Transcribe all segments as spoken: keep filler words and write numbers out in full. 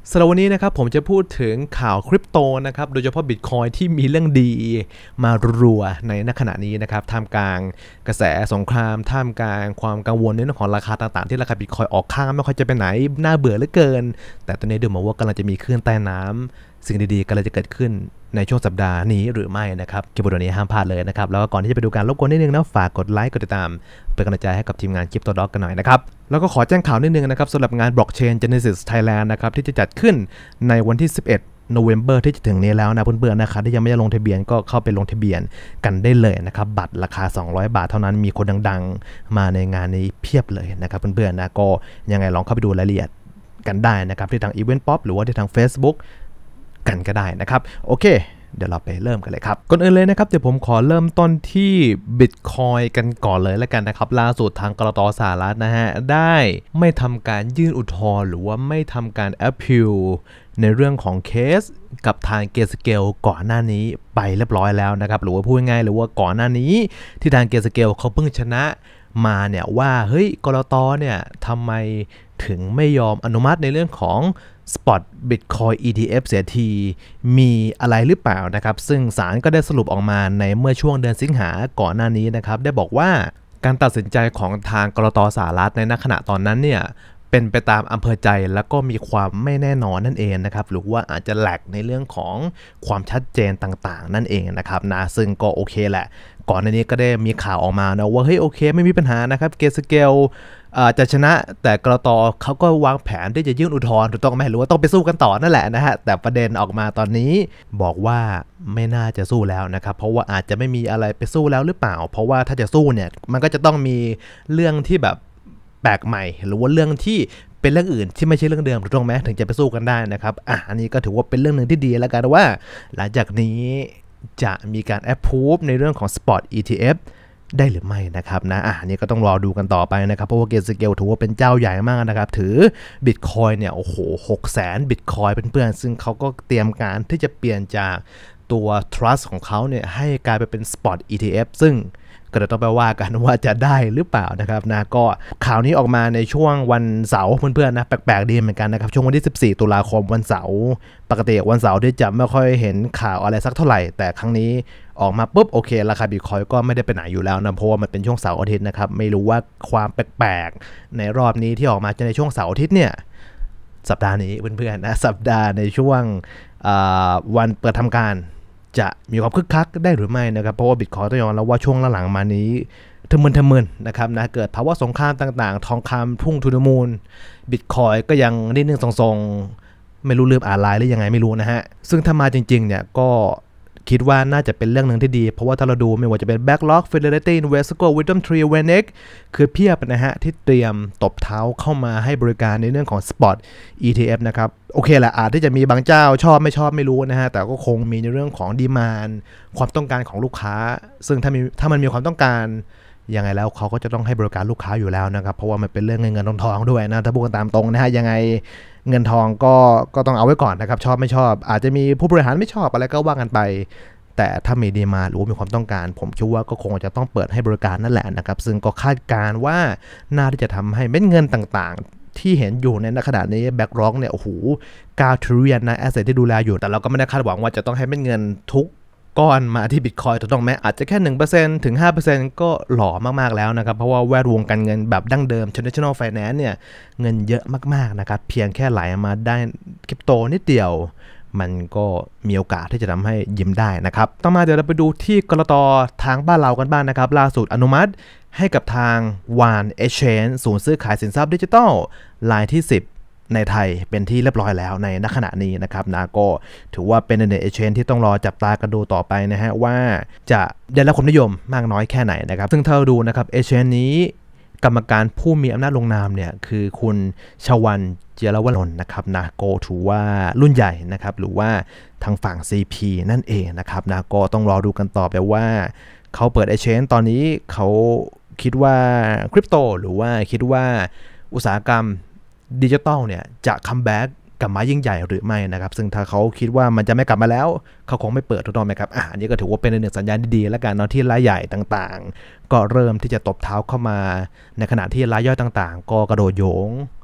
สำหรับวันนี้นะครับผมจะพูดถึงข่าวคริปโตนะครับโดยเฉพาะ Bitcoin ที่มีเรื่องดีมารัวในณขณะนี้นะครับท่ามกลางกระแสสงครามท่ามกลางความกังวลในเรื่องของราคาต่างๆที่ราคา Bitcoin ออกข้างไม่ค่อยจะไปไหนน่าเบื่อเหลือเกินแต่ตอนนี้ดูเหมือนว่ากำลังจะมีคลื่นใต้น้ำสิ่งดีๆกำลังจะเกิดขึ้นในช่วงสัปดาห์นี้หรือไม่นะครับคลิปวิดีโอนี้ห้ามพลาดเลยนะครับแล้วก็ก่อนที่จะไปดูการรบกวนนิดนึงนะฝากกดไลค์กดติดตามเป็นกำลังใจให้กับทีมงาน Crypto Doc กันหน่อยนะครับแล้วก็ขอแจ้งข่าวนิดนึงนะครับสำหรับงาน Blockchain Genesis Thailand นะครับที่จะจัดขึ้นในวันที่สิบเอ็ด November ที่จะถึงนี้แล้วนะเพื่อนๆนะครับที่ยังไม่ได้ลงทะเบียนก็เข้าไปลงทะเบียนกันได้เลยนะครับบัตรราคาสองร้อยบาทเท่านั้นมีคนดังๆมาในงานนี้เพียบเลยนะครับเพื่อนๆนะก็ยังไงลองเข้าไปดูรายละเอียดกันได้นะครับที่ทาง Event Pop หรือว่าที่ทาง Facebook กันก็ได้นะครับโอเคเดี๋ยวเราไปเริ่มกันเลยครับก่อนอื่นเลยนะครับเดี๋ยวผมขอเริ่มต้นที่ Bitcoin กันก่อนเลยแล้วกันนะครับล่าสุดทางกลต.สหรัฐนะฮะได้ไม่ทำการยื่นอุทธรณ์หรือว่าไม่ทำการ appeal ในเรื่องของเคสกับทาง Grayscale ก่อนหน้านี้ไปเรียบร้อยแล้วนะครับหรือว่าพูดง่ายๆหรือว่าก่อนหน้านี้ที่ทาง Grayscale เขาเพิ่งชนะมาเนี่ยว่าเฮ้ยกลต.เนี่ยทำไมถึงไม่ยอมอนุมัติในเรื่องของ Spot Bitcoin อี ที เอฟ เสียทีมีอะไรหรือเปล่านะครับซึ่งศาลก็ได้สรุปออกมาในเมื่อช่วงเดือนสิงหาก่อนหน้านี้นะครับได้บอกว่าการตัดสินใจของทางกลต.สหรัฐในขณะตอนนั้นเนี่ยเป็นไปตามอำเภอใจแล้วก็มีความไม่แน่นอนนั่นเองนะครับหรือว่าอาจจะแหลกในเรื่องของความชัดเจนต่างๆนั่นเองนะครับนะซึ่งก็โอเคแหละก่อนหน้านี้ก็ได้มีข่าวออกมานะว่าเฮ้ยโอเคไม่มีปัญหานะครับเกสเกลจะชนะแต่กลต.เขาก็วางแผนที่จะยื่นอุทธรณ์ถูกต้องไหมหรือว่าต้องไปสู้กันต่อนั่นแหละนะฮะแต่ประเด็นออกมาตอนนี้บอกว่าไม่น่าจะสู้แล้วนะครับเพราะว่าอาจจะไม่มีอะไรไปสู้แล้วหรือเปล่าเพราะว่าถ้าจะสู้เนี่ยมันก็จะต้องมีเรื่องที่แบบแปลกใหม่หรือว่าเรื่องที่เป็นเรื่องอื่นที่ไม่ใช่เรื่องเดิมถูกต้องไหมถึงจะไปสู้กันได้นะครับอ่ะอันนี้ก็ถือว่าเป็นเรื่องหนึ่งที่ดีแล้วกันว่าหลังจากนี้จะมีการ approve ในเรื่องของ Spot อี ที เอฟ ได้หรือไม่นะครับนะอ่ะนี่ก็ต้องรอดูกันต่อไปนะครับเพราะว่า Grayscale ถือว่าเป็นเจ้าใหญ่มากนะครับถือ Bitcoin เนี่ยโอ้โหหกแสน Bitcoin เพื่อนๆซึ่งเขาก็เตรียมการที่จะเปลี่ยนจากตัว Trust ของเขาเนี่ยให้กลายไปเป็น Spot อี ที เอฟ ซึ่งก็จะต้องไปว่ากันว่าจะได้หรือเปล่านะครับนะก็ข่าวนี้ออกมาในช่วงวันเสาร์เพื่อนๆนะแปลกๆดีเหมือนกันนะครับช่วงวันที่สิบสี่ตุลาคมวันเสาร์ปกติวันเสาร์ที่จะไม่ค่อยเห็นข่าวอะไรสักเท่าไหร่แต่ครั้งนี้ออกมาปุ๊บโอเคราคาบิตคอยก็ไม่ได้ไปไหนอยู่แล้วนะเพราะว่ามันเป็นช่วงเสาร์อาทิตย์นะครับไม่รู้ว่าความแปลกๆในรอบนี้ที่ออกมาจะในช่วงเสาร์อาทิตย์เนี่ยสัปดาห์นี้เพื่อนๆนะสัปดาห์ในช่วงวันเปิดทำการจะมีความคึกคักได้หรือไม่นะครับเพราะว่าบิตคอยต้องยอมรับว่าช่วงหลังมานี้ทะมึนทะมึนนะครับนะเกิดภาวะสงครามต่างๆทองคำพุ่งทุนมูลบิตคอยก็ยังนิดนึงทรงๆไม่รู้ลืมอ่านไลน์หรือยังไงไม่รู้นะฮะซึ่งถ้ามาจริงๆเนี่ยก็คิดว่าน่าจะเป็นเรื่องหนึ่งที่ดีเพราะว่าถ้าเราดูไม่ว่าจะเป็น Backlog Fidelity Invesco Wisdom Tree เว เอ็น เอ็กซ์ คือเพียบนะฮะที่เตรียมตบเท้าเข้ามาให้บริการในเรื่องของ Spot อี ที เอฟ นะครับโอเคแหละอาจที่จะมีบางเจ้าชอบไม่ชอบไม่รู้นะฮะแต่ก็คงมีในเรื่องของดีมานด์ความต้องการของลูกค้าซึ่งถ้ามีถ้ามันมีความต้องการยังไงแล้วเขาก็จะต้องให้บริการลูกค้าอยู่แล้วนะครับเพราะว่ามันเป็นเรื่องเงินเงินทองทองด้วยนะถ้าพูดกันตามตรงนะฮะยังไงเงินทองก็ก็ต้องเอาไว้ก่อนนะครับชอบไม่ชอบอาจจะมีผู้บริหารไม่ชอบอะไรก็ว่ากันไปแต่ถ้ามีดีมาหรือว่ามีความต้องการผมเชื่อว่าก็คงจะต้องเปิดให้บริการนั่นแหละนะครับซึ่งก็คาดการว่าน่าที่จะทำให้เม็ดเงินต่างๆที่เห็นอยู่ในขณะนี้แบ็กร็อกเนี่ยโอ้โหเก้า trillion นะแอสเซทที่ดูแลอยู่แต่เราก็ไม่ได้คาดหวังว่าจะต้องให้เม็ดเงินทุกก้อนมาที่ Bitcoin ถูกต้องไหมอาจจะแค่ หนึ่งเปอร์เซ็นต์ ถึง ห้าเปอร์เซ็นต์ ก็หล่อมากๆแล้วนะครับเพราะว่าแวดวงการเงินแบบดั้งเดิม traditional finance เนี่ยเงินเยอะมากๆนะครับเพียงแค่ไหลมาได้คริปโตนิดเดียวมันก็มีโอกาสที่จะทำให้ยิ้มได้นะครับต่อมาเดี๋ยวเราไปดูที่กลต.ทางบ้านเรากันบ้าง นะครับล่าสุดอนุมัติให้กับทาง วาน Exchange ศูนย์ซื้อขายสินทรัพย์ดิจิทัลรายที่สิบในไทยเป็นที่เรียบร้อยแล้วในณขณะนี้นะครับนะก็ถือว่าเป็นใน Exchange ที่ต้องรอจับตากันดูต่อไปนะฮะว่าจะได้รับความนิยมมากน้อยแค่ไหนนะครับซึ่งถ้าเราดูนะครับ Exchange นี้กรรมการผู้มีอำนาจลงนามเนี่ยคือคุณชวันเจรวนนท์นะครับนะก็ถือว่ารุ่นใหญ่นะครับหรือว่าทางฝั่ง ซี พี นั่นเองนะครับนะก็ต้องรอดูกันต่อไปว่าเขาเปิด Exchange ตอนนี้เขาคิดว่าคริปโตหรือว่าคิดว่าอุตสาหกรรมดิจิทัลเนี่ยจะคัมแบ็กกลับมายิ่งใหญ่หรือไม่นะครับซึ่งถ้าเขาคิดว่ามันจะไม่กลับมาแล้วเขาคงไม่เปิดถูกต้องไหมครับอ่ะอันนี้ก็ถือว่าเป็นหนึ่งสัญญาณดีๆแล้วกันเนาะที่รายใหญ่ต่างๆก็เริ่มที่จะตบเท้าเข้ามาในขณะที่รายย่อยต่างๆก็กระโดดโยง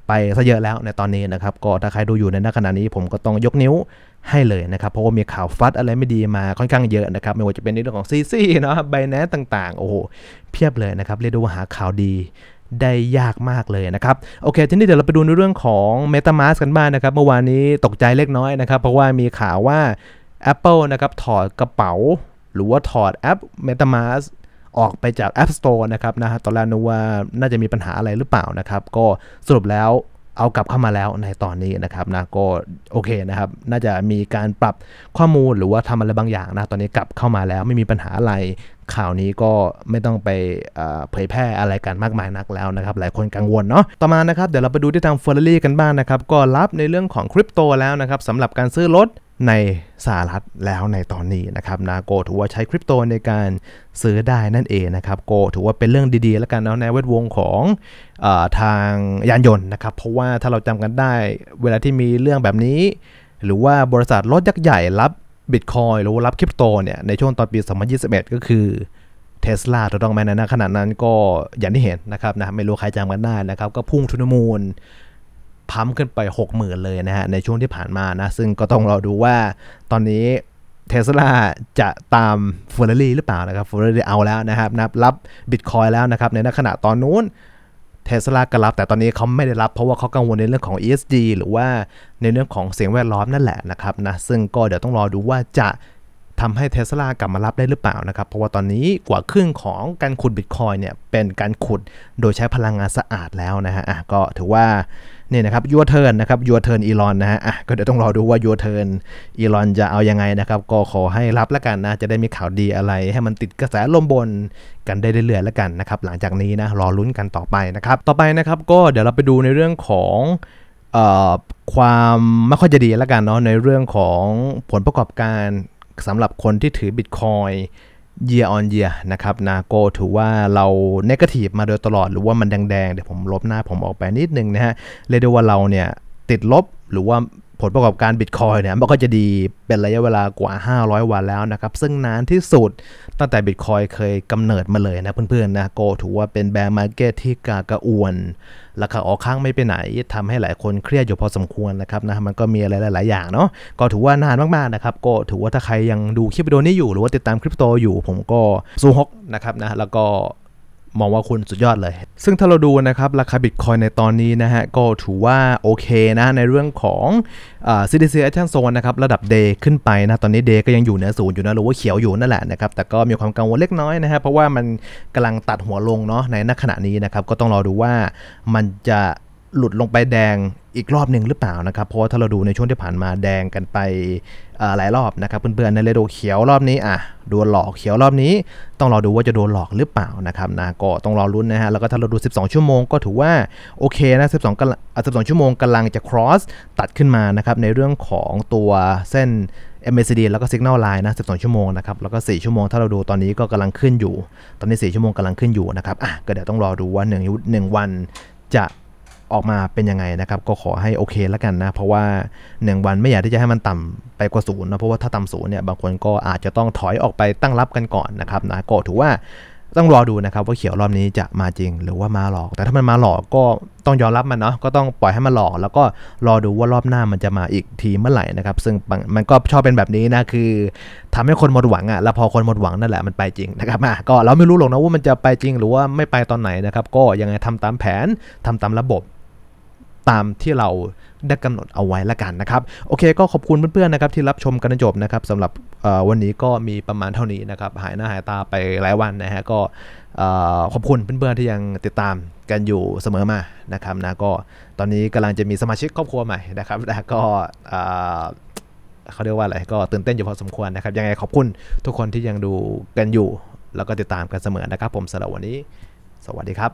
ไปซะเยอะแล้วในตอนนี้นะครับก็ถ้าใครดูอยู่ในขณะนี้ผมก็ต้องยกนิ้วให้เลยนะครับเพราะว่ามีข่าวฟัดอะไรไม่ดีมาค่อนข้างเยอะนะครับไม่ว่าจะเป็นในเรื่องของซีซีเนาะไบแนนซ์ต่างๆโอ้โหเพียบเลยนะครับเรียกได้ว่าหาข่าวดีได้ยากมากเลยนะครับโอเคทีนี้เดี๋ยวเราไปดูในเรื่องของ MetaMask กันบ้างนะครับเมื่อวานนี้ตกใจเล็กน้อยนะครับเพราะว่ามีข่าวว่า Apple นะครับถอดกระเป๋าหรือว่าถอดแอป MetaMask ออกไปจาก App Store นะครับนะตอนแรกนึกว่าน่าจะมีปัญหาอะไรหรือเปล่านะครับก็สรุปแล้วเอากลับเข้ามาแล้วในตอนนี้นะครับนะก็โอเคนะครับน่าจะมีการปรับข้อมูลหรือว่าทำอะไรบางอย่างนะตอนนี้กลับเข้ามาแล้วไม่มีปัญหาอะไรข่าวนี้ก็ไม่ต้องไปเผยแพร่อะไรกันมากมายนักแล้วนะครับหลายคนกังวลเนาะต่อมานะครับเดี๋ยวเราไปดูที่ทาง Ferrari กันบ้าง นะครับก็รับในเรื่องของคริปโตแล้วนะครับสำหรับการซื้อรถในสหรัฐแล้วในตอนนี้นะครับนะโกถือว่าใช้คริปโตในการซื้อได้นั่นเองนะครับโกถือว่าเป็นเรื่องดีๆแล้วกันเนาะในแวดวงของเอ่อทางยานยนต์นะครับเพราะว่าถ้าเราจำกันได้เวลาที่มีเรื่องแบบนี้หรือว่าบริษัทรถยักษ์ใหญ่รับบิตคอยหรือว่ารับคริปโตเนี่ยในช่วงตอนปีสองพันยี่สิบเอ็ดก็คือ Tesla ถูกต้องไหมนะขณะนั้นก็อย่างที่เห็นนะครับนะไม่รู้ใครจำกันได้นะครับก็พุ่งทุนมูลพัมขึ้นไป หกหมื่น เลยนะฮะในช่วงที่ผ่านมานะซึ่งก็ต้องรอดูว่าตอนนี้ Tesla จะตาม Ferrari หรือเปล่านะครับ Ferrari เอาแล้วนะครับนับรับ Bitcoin แล้วนะครับในขณะตอนนู้น Tesla ก็รับแต่ตอนนี้เขาไม่ได้รับเพราะว่าเขากังวลในเรื่องของ อี เอส จี หรือว่าในเรื่องของเสียงแวดล้อมนั่นแหละนะครับนะซึ่งก็เดี๋ยวต้องรอดูว่าจะทำให้ Tesla กลับมารับได้หรือเปล่านะครับเพราะว่าตอนนี้กว่าครึ่งของการขุด Bitcoin เนี่ยเป็นการขุดโดยใช้พลังงานสะอาดแล้วนะฮะอ่ะก็ถือว่านี่นะครับยูเทิร์นนะครับยูเทิร์นอีลอนนะฮะอ่ะก็เดี๋ยวต้องรอดูว่ายูเทิร์นอีลอนจะเอายังไงนะครับก็ขอให้รับแล้วกันนะจะได้มีข่าวดีอะไรให้มันติดกระแสลมบนกันได้เรื่อยๆแล้วกันนะครับหลังจากนี้นะรอลุ้นกันต่อไปนะครับต่อไปนะครับก็เดี๋ยวเราไปดูในเรื่องของเอ่อความไม่ค่อยจะดีแล้วกันเนาะในเรื่องของผลประกอบการสำหรับคนที่ถือ Bitcoin year on year นะครับนะก็ถือว่าเรา negative มาโดยตลอดหรือว่ามันแดงๆเดี๋ยวผมลบหน้าผมออกไปนิดนึงนะฮะเรียกได้ว่าเราเนี่ยติดลบหรือว่าผลประกอบการ Bitcoin เนี่ยมันก็จะดีเป็นระยะเวลากว่าห้าร้อยวันแล้วนะครับซึ่งนานที่สุดตั้งแต่ Bitcoin เคยกำเนิดมาเลยนะเพื่อนๆนะก็ถือว่าเป็น bear market ที่กากระอ่วนราคาออกข้างไม่ไปไหนทำให้หลายคนเครียดอยู่พอสมควรนะครับนะมันก็มีอะไรหลายๆอย่างเนาะก็ถือว่านานมากๆนะครับก็ถือว่าถ้าใครยังดูคลิปวิดีโอนี้อยู่หรือว่าติดตามคริปโตอยู่ผมก็สู้ฮกนะครับนะแล้วก็มองว่าคุณสุดยอดเลยซึ่งถ้าเราดูนะครับราคา Bitcoin ในตอนนี้นะฮะก็ถือว่าโอเคนะในเรื่องของอ่า ซี ดี ซี Action Zone นะครับระดับ Day ขึ้นไปนะตอนนี้ Day ก็ยังอยู่เหนือศูนย์อยู่นะหรือว่าเขียวอยู่นั่นแหละนะครับแต่ก็มีความกังวลเล็กน้อยนะฮะเพราะว่ามันกำลังตัดหัวลงเนาะในณขณะนี้นะครับก็ต้องรอดูว่ามันจะหลุดลงไปแดงอีกรอบหนึ่งหรือเปล่านะครับเพราะว่าถ้าเราดูในช่วงที่ผ่านมาแดงกันไปหลายรอบนะครับเพื่อนๆในเรโดเขียวรอบนี้อ่ะโดนหลอกเขียวรอบนี้ต้องรอดูว่าจะโดนหลอกหรือเปล่านะครับนะก็ต้องรอลุ้นนะฮะแล้วก็ถ้าเราดูสิบสองชั่วโมงก็ถือว่าโอเคนะสิบสองกสิบสองชั่วโมงกำลังจะ cross ตัดขึ้นมานะครับในเรื่องของตัวเส้น เอ็ม เอ ซี ดี แล้วก็ Signal Line นะสิบสองชั่วโมงนะครับแล้วก็สี่ชั่วโมงถ้าเราดูตอนนี้ก็กำลังขึ้นอยู่ตอนนี้สี่ชั่วโมงกำลังขึ้นอยู่นะครับอ่ะก็เดี๋ยวต้องรอดูว่าหนึ่ง หนึ่งวันจะออกมาเป็นยังไงนะครับก็ขอให้โอเคแล้วกันนะเพราะว่าหนึ่งวันไม่อยากที่จะให้มันต่ำไปกว่าศูนย์นะเพราะว่าถ้าต่ำศูนย์เนี่ยบางคนก็อาจจะต้องถอยออกไปตั้งรับกันก่อนนะครับนะก็ถือว่าต้องรอดูนะครับว่าเขียวรอบนี้จะมาจริงหรือว่ามาหลอกแต่ถ้ามันมาหลอกก็ต้องยอมรับมันเนาะก็ต้องปล่อยให้มันหลอกแล้วก็รอดูว่ารอบหน้ามันจะมาอีกทีเมื่อไหร่นะครับซึ่งมันก็ชอบเป็นแบบนี้นะคือทำให้คนหมดหวังอ่ะแล้วพอคนหมดหวังนั่นแหละมันไปจริงนะครับอ่ะก็เราไม่รู้หรอกนะว่ามันจะไปจริงหรือว่าไม่ไปตอนไหนนะครับก็ยังไงทำตามแผนทำตามระบบตามที่เราได้กำหนดเอาไว้ละกันนะครับโอเคก็ขอบคุณเพื่อนๆนะครับที่รับชมกันจนจบนะครับสำหรับวันนี้ก็มีประมาณเท่านี้นะครับหายหน้าหายตาไปหลายวันนะฮะก็ขอบคุณเพื่อนๆที่ยังติดตามกันอยู่เสมอมานะครับนะก็ตอนนี้กำลังจะมีสมาชิกครอบครัวใหม่นะครับนะก็เขาเรียกว่าอะไรก็ตื่นเต้นอยู่พอสมควรนะครับยังไงขอบคุณทุกคนที่ยังดูกันอยู่แล้วก็ติดตามกันเสมอนะครับผมสำหรับวันนี้สวัสดีครับ